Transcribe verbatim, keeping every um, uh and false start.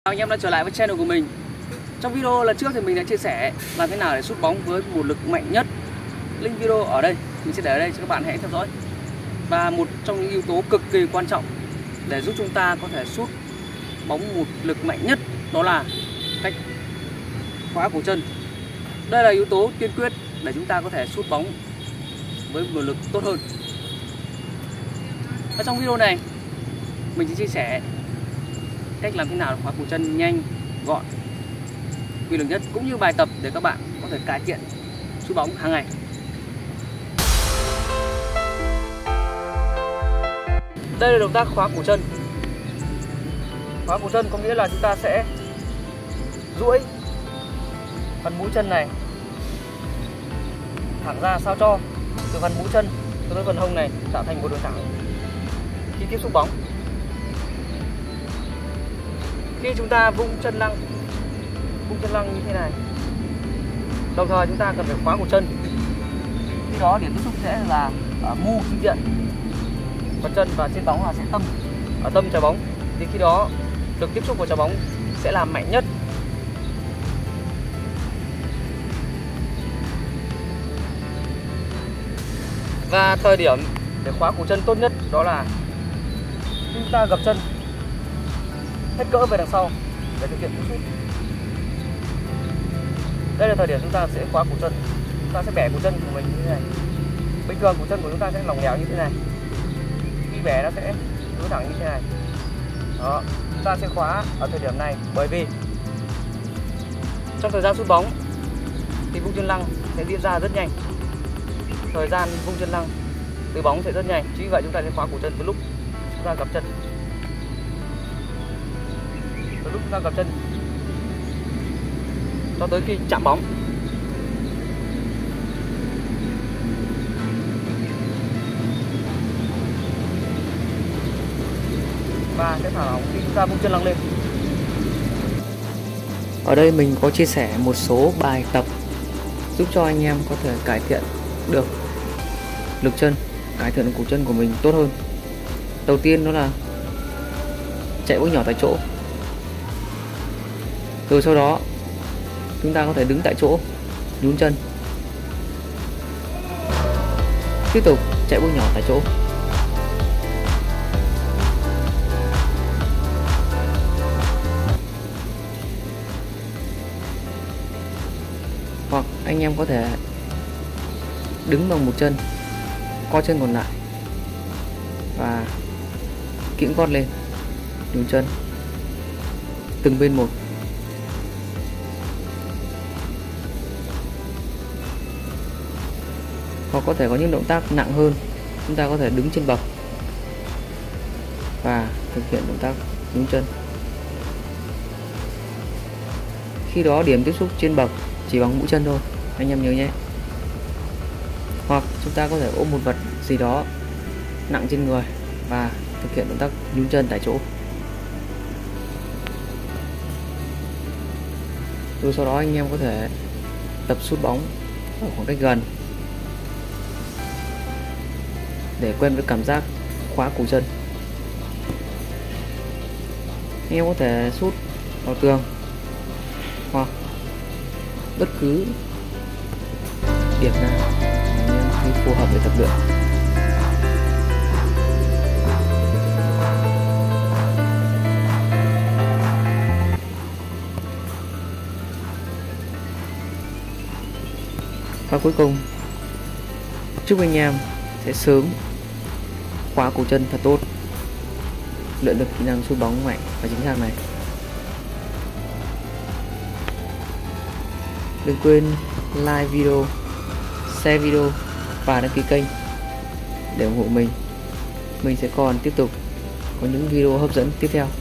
Chào anh em đã trở lại với channel của mình. Trong video lần trước thì mình đã chia sẻ làm thế nào để sút bóng với một lực mạnh nhất. Link video ở đây, mình sẽ để ở đây cho các bạn hãy theo dõi. Và một trong những yếu tố cực kỳ quan trọng để giúp chúng ta có thể sút bóng một lực mạnh nhất đó là cách khóa cổ chân. Đây là yếu tố tiên quyết để chúng ta có thể sút bóng với một lực tốt hơn. Và trong video này mình sẽ chia sẻ cách làm thế nào để khóa cổ chân nhanh, gọn, quy lực nhất, cũng như bài tập để các bạn có thể cải thiện sút bóng hàng ngày. Đây là động tác khóa cổ chân. Khóa cổ chân có nghĩa là chúng ta sẽ duỗi phần mũi chân này thẳng ra sao cho từ phần mũi chân cho tới phần hông này tạo thành một đường thẳng khi tiếp xúc bóng. Khi chúng ta vung chân lăng, vung chân lăng như thế này, đồng thời chúng ta cần phải khóa cổ chân. Khi đó điểm tiếp xúc sẽ là ở mu chính diện phần chân và trên bóng là sẽ tâm ở tâm trái bóng. Thì khi đó lực tiếp xúc của trái bóng sẽ là mạnh nhất. Và thời điểm để khóa cổ chân tốt nhất đó là chúng ta gập chân hết cỡ về đằng sau để thực hiện cú sút. Đây là thời điểm chúng ta sẽ khóa cổ chân. Chúng ta sẽ bẻ cổ chân của mình như thế này. Bình thường cổ chân của chúng ta sẽ lỏng lẻo như thế này. Khi bẻ nó sẽ đối thẳng như thế này. Đó, chúng ta sẽ khóa ở thời điểm này bởi vì trong thời gian sút bóng thì vung chân lăng sẽ diễn ra rất nhanh. Thời gian vung chân lăng từ bóng sẽ rất nhanh. Chính vì vậy chúng ta sẽ khóa cổ chân từ lúc chúng ta gập chân. Từ lúc chúng ta gập chân cho tới khi chạm bóng. Và sẽ thả lỏng khi chúng ta vung chân lăng lên. Ở đây mình có chia sẻ một số bài tập giúp cho anh em có thể cải thiện được lực chân, cải thiện cổ chân của mình tốt hơn. Đầu tiên đó là chạy bước nhỏ tại chỗ. Rồi sau đó chúng ta có thể đứng tại chỗ, nhún chân. Tiếp tục chạy bước nhỏ tại chỗ. Hoặc anh em có thể đứng bằng một chân, co chân còn lại và kiễng gót lên, nhún chân từng bên một. Hoặc có thể có những động tác nặng hơn, chúng ta có thể đứng trên bậc và thực hiện động tác nhún chân. Khi đó điểm tiếp xúc trên bậc chỉ bằng mũi chân thôi, anh em nhớ nhé. Hoặc chúng ta có thể ôm một vật gì đó nặng trên người và thực hiện động tác nhún chân tại chỗ. Rồi sau đó anh em có thể tập sút bóng ở khoảng cách gần để quen với cảm giác khóa cổ chân. Anh em có thể sút vào tường hoặc bất cứ điểm nào anh em thấy phù hợp để tập luyện. Và cuối cùng, chúc anh em sẽ sớm khóa cổ chân thật tốt, luyện được kỹ năng sút bóng mạnh và chính xác này. Đừng quên like video, share video và đăng ký kênh để ủng hộ mình. Mình sẽ còn tiếp tục có những video hấp dẫn tiếp theo.